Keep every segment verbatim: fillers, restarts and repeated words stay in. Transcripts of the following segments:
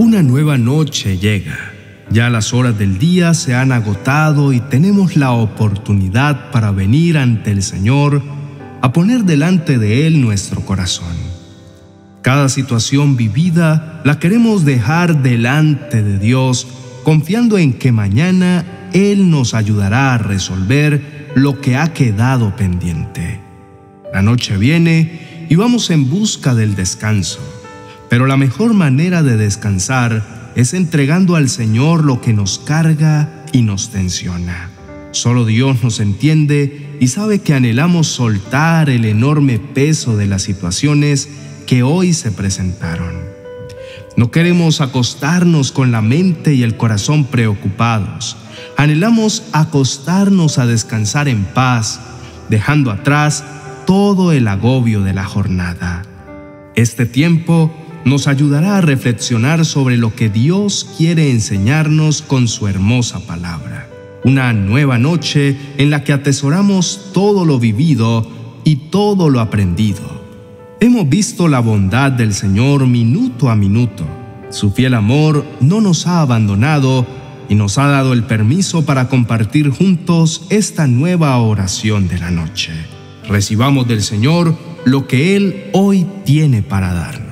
Una nueva noche llega. Ya las horas del día se han agotado y tenemos la oportunidad para venir ante el Señor a poner delante de Él nuestro corazón. Cada situación vivida la queremos dejar delante de Dios, confiando en que mañana Él nos ayudará a resolver lo que ha quedado pendiente. La noche viene y vamos en busca del descanso, pero la mejor manera de descansar es entregando al Señor lo que nos carga y nos tensiona. Solo Dios nos entiende y sabe que anhelamos soltar el enorme peso de las situaciones que hoy se presentaron. No queremos acostarnos con la mente y el corazón preocupados. Anhelamos acostarnos a descansar en paz, dejando atrás todo el agobio de la jornada. Este tiempo nos ayudará a reflexionar sobre lo que Dios quiere enseñarnos con su hermosa palabra. Una nueva noche en la que atesoramos todo lo vivido y todo lo aprendido. Hemos visto la bondad del Señor minuto a minuto. Su fiel amor no nos ha abandonado y nos ha dado el permiso para compartir juntos esta nueva oración de la noche. Recibamos del Señor lo que Él hoy tiene para darnos.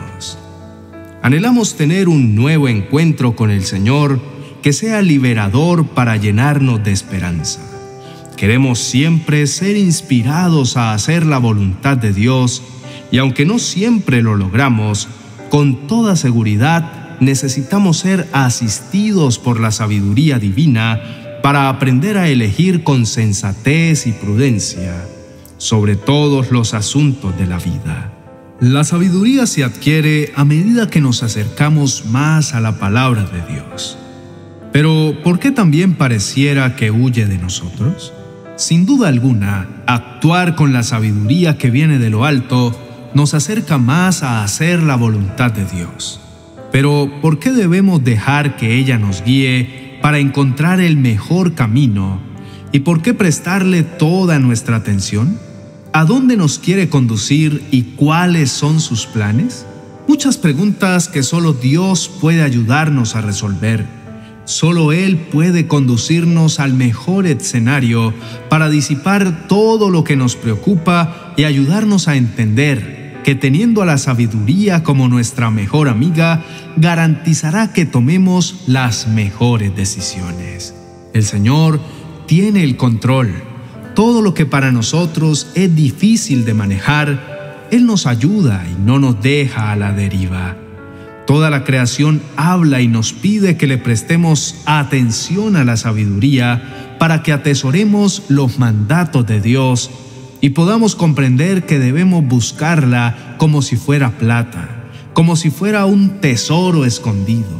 Anhelamos tener un nuevo encuentro con el Señor que sea liberador para llenarnos de esperanza. Queremos siempre ser inspirados a hacer la voluntad de Dios y aunque no siempre lo logramos, con toda seguridad necesitamos ser asistidos por la sabiduría divina para aprender a elegir con sensatez y prudencia sobre todos los asuntos de la vida. La sabiduría se adquiere a medida que nos acercamos más a la palabra de Dios. Pero, ¿por qué también pareciera que huye de nosotros? Sin duda alguna, actuar con la sabiduría que viene de lo alto nos acerca más a hacer la voluntad de Dios. Pero, ¿por qué debemos dejar que ella nos guíe para encontrar el mejor camino? ¿Y por qué prestarle toda nuestra atención? ¿A dónde nos quiere conducir y cuáles son sus planes? Muchas preguntas que solo Dios puede ayudarnos a resolver. Solo Él puede conducirnos al mejor escenario para disipar todo lo que nos preocupa y ayudarnos a entender que teniendo a la sabiduría como nuestra mejor amiga, garantizará que tomemos las mejores decisiones. El Señor tiene el control. Todo lo que para nosotros es difícil de manejar, Él nos ayuda y no nos deja a la deriva. Toda la creación habla y nos pide que le prestemos atención a la sabiduría para que atesoremos los mandatos de Dios y podamos comprender que debemos buscarla como si fuera plata, como si fuera un tesoro escondido.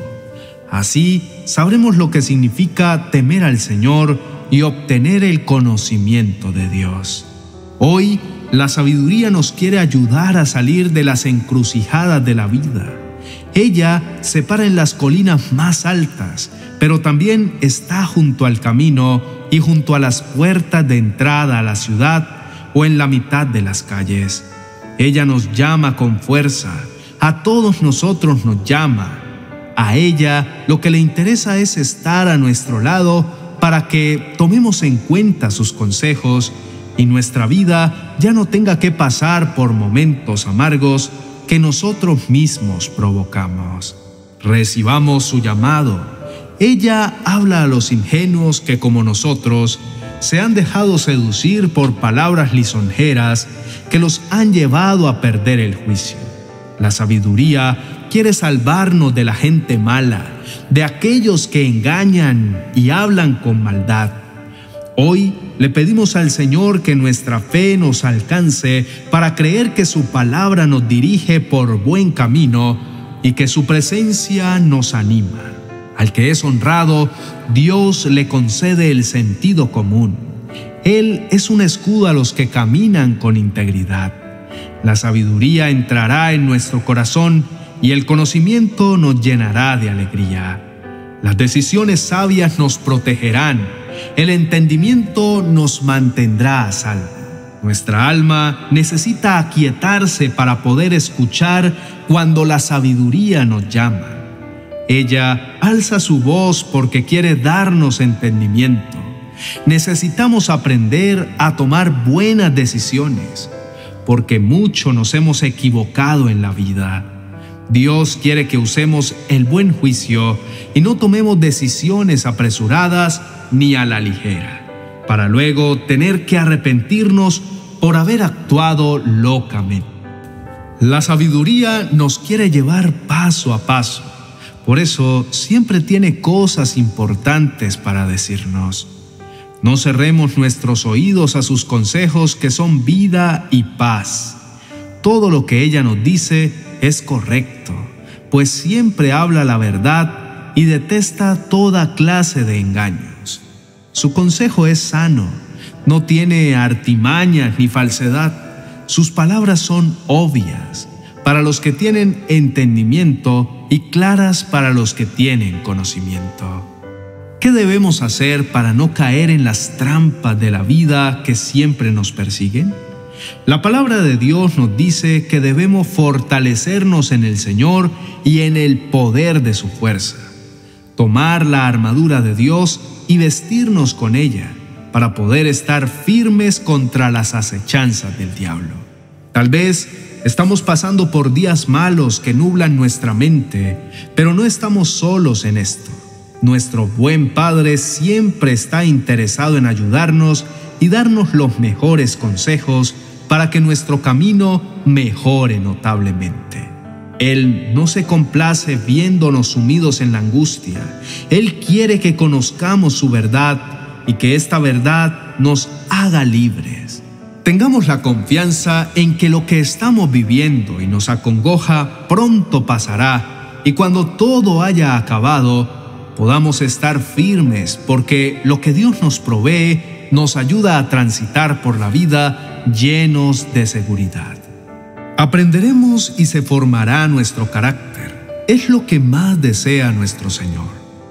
Así sabremos lo que significa temer al Señor y obtener el conocimiento de Dios. Hoy, la sabiduría nos quiere ayudar a salir de las encrucijadas de la vida. Ella se para en las colinas más altas, pero también está junto al camino y junto a las puertas de entrada a la ciudad o en la mitad de las calles. Ella nos llama con fuerza, a todos nosotros nos llama. A ella lo que le interesa es estar a nuestro lado para que tomemos en cuenta sus consejos y nuestra vida ya no tenga que pasar por momentos amargos que nosotros mismos provocamos. Recibamos su llamado. Ella habla a los ingenuos que, como nosotros, se han dejado seducir por palabras lisonjeras que los han llevado a perder el juicio. La sabiduría quiere salvarnos de la gente mala, de aquellos que engañan y hablan con maldad. Hoy le pedimos al Señor que nuestra fe nos alcance para creer que su palabra nos dirige por buen camino y que su presencia nos anima. Al que es honrado, Dios le concede el sentido común. Él es un escudo a los que caminan con integridad. La sabiduría entrará en nuestro corazón y el conocimiento nos llenará de alegría. Las decisiones sabias nos protegerán. El entendimiento nos mantendrá a salvo. Nuestra alma necesita aquietarse para poder escuchar cuando la sabiduría nos llama. Ella alza su voz porque quiere darnos entendimiento. Necesitamos aprender a tomar buenas decisiones, porque mucho nos hemos equivocado en la vida. Dios quiere que usemos el buen juicio y no tomemos decisiones apresuradas ni a la ligera, para luego tener que arrepentirnos por haber actuado locamente. La sabiduría nos quiere llevar paso a paso, por eso siempre tiene cosas importantes para decirnos. No cerremos nuestros oídos a sus consejos, que son vida y paz. Todo lo que ella nos dice es correcto, pues siempre habla la verdad y detesta toda clase de engaños. Su consejo es sano, no tiene artimañas ni falsedad. Sus palabras son obvias para los que tienen entendimiento y claras para los que tienen conocimiento. ¿Qué debemos hacer para no caer en las trampas de la vida que siempre nos persiguen? La palabra de Dios nos dice que debemos fortalecernos en el Señor y en el poder de su fuerza, tomar la armadura de Dios y vestirnos con ella para poder estar firmes contra las acechanzas del diablo. Tal vez estamos pasando por días malos que nublan nuestra mente, pero no estamos solos en esto. Nuestro buen Padre siempre está interesado en ayudarnos y darnos los mejores consejos para que nuestro camino mejore notablemente. Él no se complace viéndonos sumidos en la angustia. Él quiere que conozcamos su verdad y que esta verdad nos haga libres. Tengamos la confianza en que lo que estamos viviendo y nos acongoja pronto pasará, y cuando todo haya acabado, podamos estar firmes, porque lo que Dios nos provee nos ayuda a transitar por la vida llenos de seguridad. Aprenderemos y se formará nuestro carácter. Es lo que más desea nuestro Señor.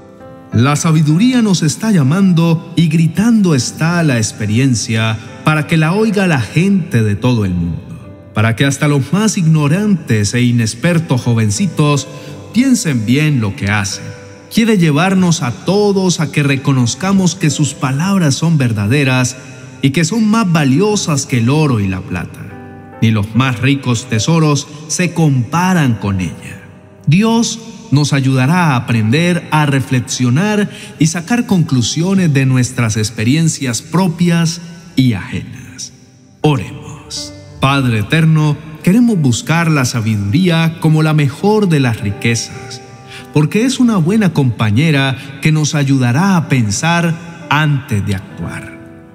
La sabiduría nos está llamando y gritando está la experiencia para que la oiga la gente de todo el mundo, para que hasta los más ignorantes e inexpertos jovencitos piensen bien lo que hacen. Quiere llevarnos a todos a que reconozcamos que sus palabras son verdaderas y que son más valiosas que el oro y la plata. Ni los más ricos tesoros se comparan con ella. Dios nos ayudará a aprender a reflexionar y sacar conclusiones de nuestras experiencias propias y ajenas. Oremos. Padre eterno, queremos buscar la sabiduría como la mejor de las riquezas, porque es una buena compañera que nos ayudará a pensar antes de actuar.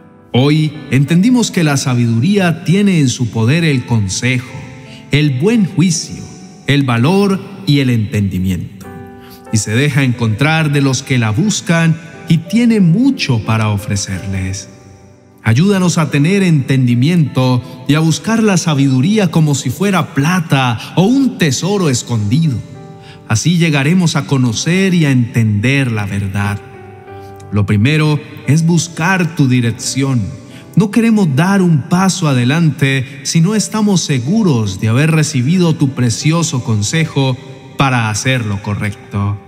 Hoy entendimos que la sabiduría tiene en su poder el consejo, el buen juicio, el valor y el entendimiento, y se deja encontrar de los que la buscan y tiene mucho para ofrecerles. Ayúdanos a tener entendimiento y a buscar la sabiduría como si fuera plata o un tesoro escondido. Así llegaremos a conocer y a entender la verdad. Lo primero es buscar tu dirección. No queremos dar un paso adelante si no estamos seguros de haber recibido tu precioso consejo para hacer lo correcto.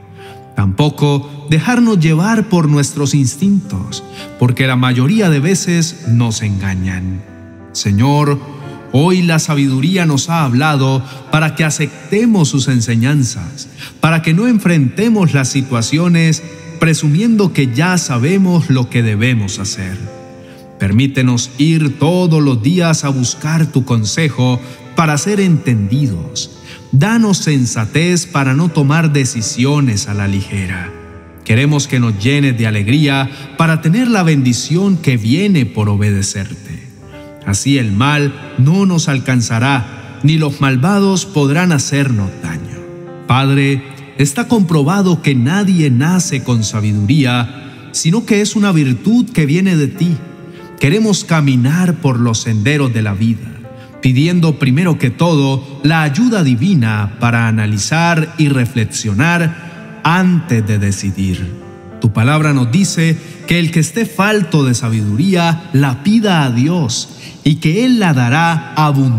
Tampoco dejarnos llevar por nuestros instintos, porque la mayoría de veces nos engañan. Señor, hoy la sabiduría nos ha hablado para que aceptemos sus enseñanzas, para que no enfrentemos las situaciones presumiendo que ya sabemos lo que debemos hacer. Permítenos ir todos los días a buscar tu consejo para ser entendidos. Danos sensatez para no tomar decisiones a la ligera. Queremos que nos llenes de alegría para tener la bendición que viene por obedecerte. Así el mal no nos alcanzará, ni los malvados podrán hacernos daño. Padre, está comprobado que nadie nace con sabiduría, sino que es una virtud que viene de ti. Queremos caminar por los senderos de la vida, pidiendo primero que todo la ayuda divina para analizar y reflexionar antes de decidir. Tu palabra nos dice que el que esté falto de sabiduría la pida a Dios y que Él la dará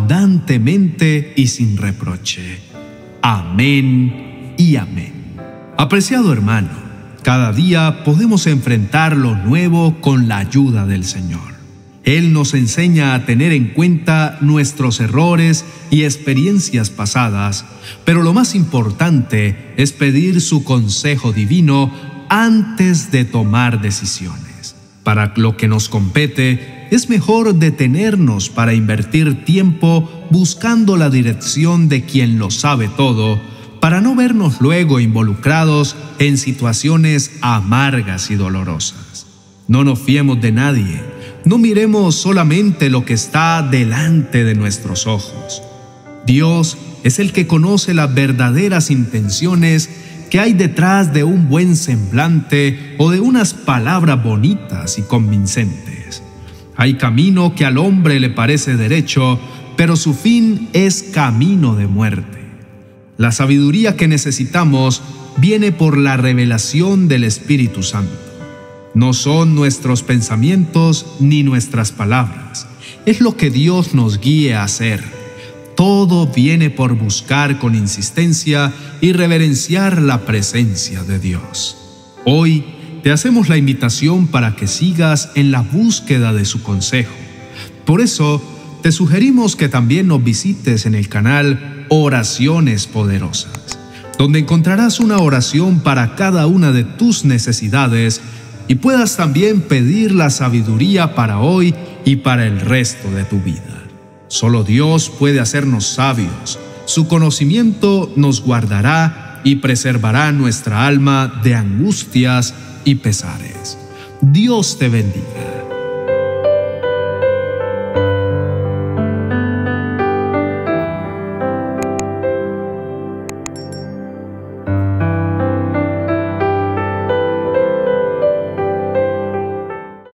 abundantemente y sin reproche. Amén y amén. Apreciado hermano, cada día podemos enfrentar lo nuevo con la ayuda del Señor. Él nos enseña a tener en cuenta nuestros errores y experiencias pasadas, pero lo más importante es pedir su consejo divino antes de tomar decisiones. Para lo que nos compete, es mejor detenernos para invertir tiempo buscando la dirección de quien lo sabe todo, para no vernos luego involucrados en situaciones amargas y dolorosas. No nos fiemos de nadie. No miremos solamente lo que está delante de nuestros ojos. Dios es el que conoce las verdaderas intenciones que hay detrás de un buen semblante o de unas palabras bonitas y convincentes. Hay camino que al hombre le parece derecho, pero su fin es camino de muerte. La sabiduría que necesitamos viene por la revelación del Espíritu Santo. No son nuestros pensamientos ni nuestras palabras. Es lo que Dios nos guíe a hacer. Todo viene por buscar con insistencia y reverenciar la presencia de Dios. Hoy te hacemos la invitación para que sigas en la búsqueda de su consejo. Por eso, te sugerimos que también nos visites en el canal Oraciones Poderosas, donde encontrarás una oración para cada una de tus necesidades y puedas también pedir la sabiduría para hoy y para el resto de tu vida. Solo Dios puede hacernos sabios. Su conocimiento nos guardará y preservará nuestra alma de angustias y pesares. Dios te bendiga.